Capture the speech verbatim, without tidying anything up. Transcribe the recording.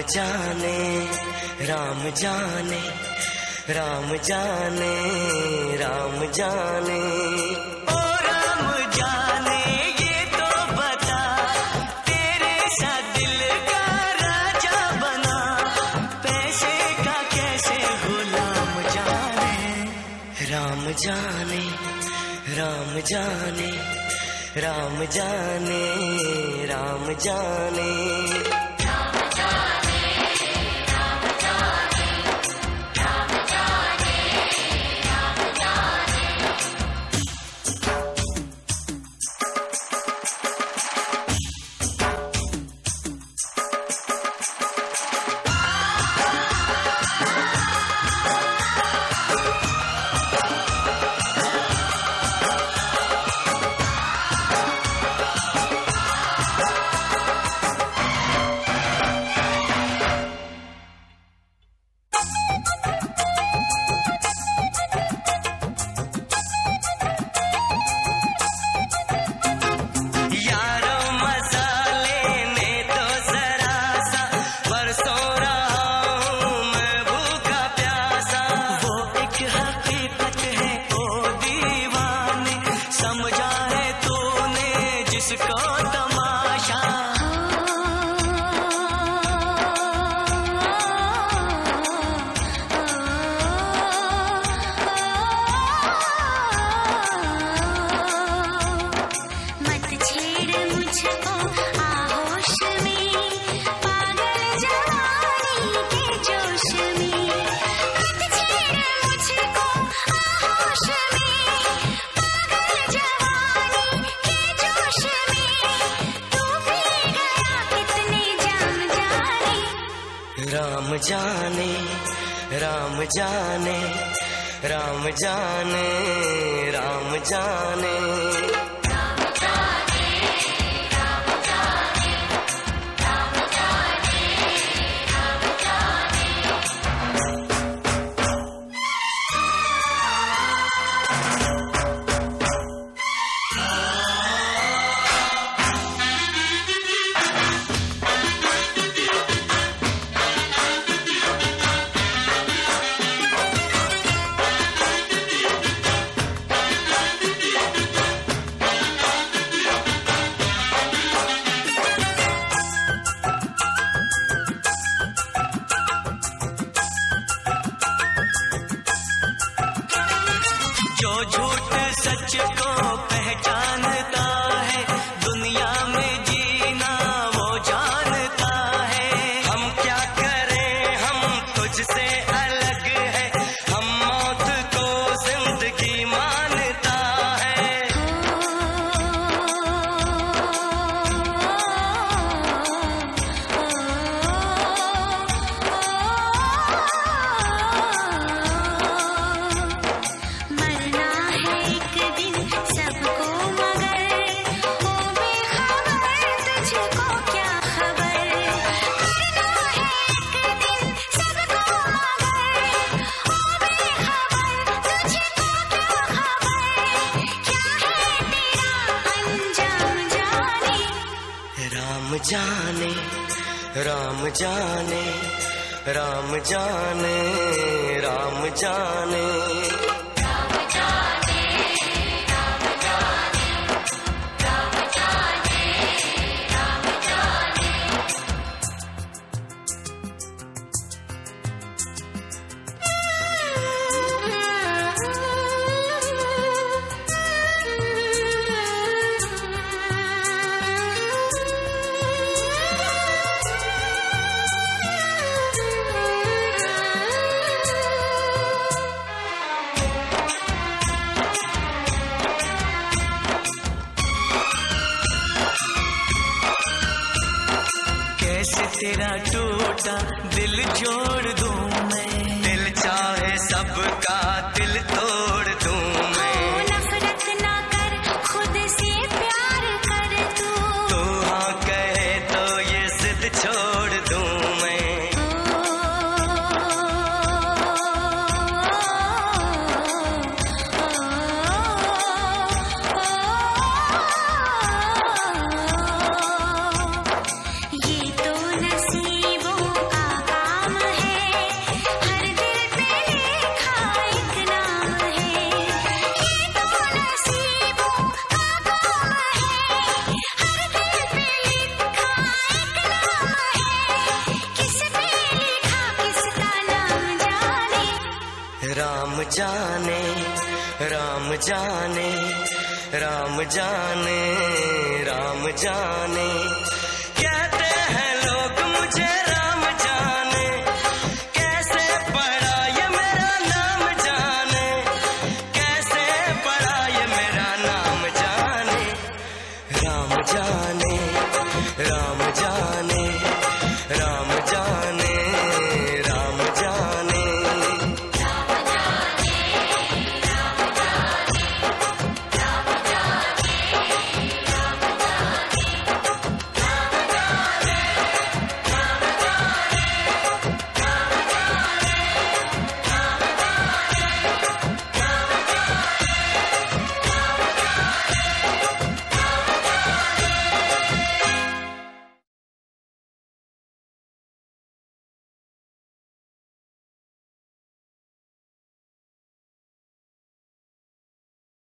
जाने राम जाने राम जाने राम जाने ओ राम जाने ये तो बता तेरे साथ दिल का राजा बना पैसे का कैसे गुलाम जाने राम जाने राम जाने राम जाने राम जाने राम जाने राम जाने राम जाने राम जाने जो झूठ सच को पहचानता है दुनिया में जीना वो जानता है हम क्या करें हम तुझसे अलग है हम मौत को जिंदगी मानता है राम जाने राम जाने राम जाने राम जाने तेरा टूटा दिल जोड़ दूं मैं दिल चाहे सबका दिल तोड़ दूं मैं नफरत ना कर खुद से प्यार कर तू तू हाँ कहे तो ये जिद छोड़ दूं मैं ये तो नसीबों का राम जाने राम जाने राम जाने राम जाने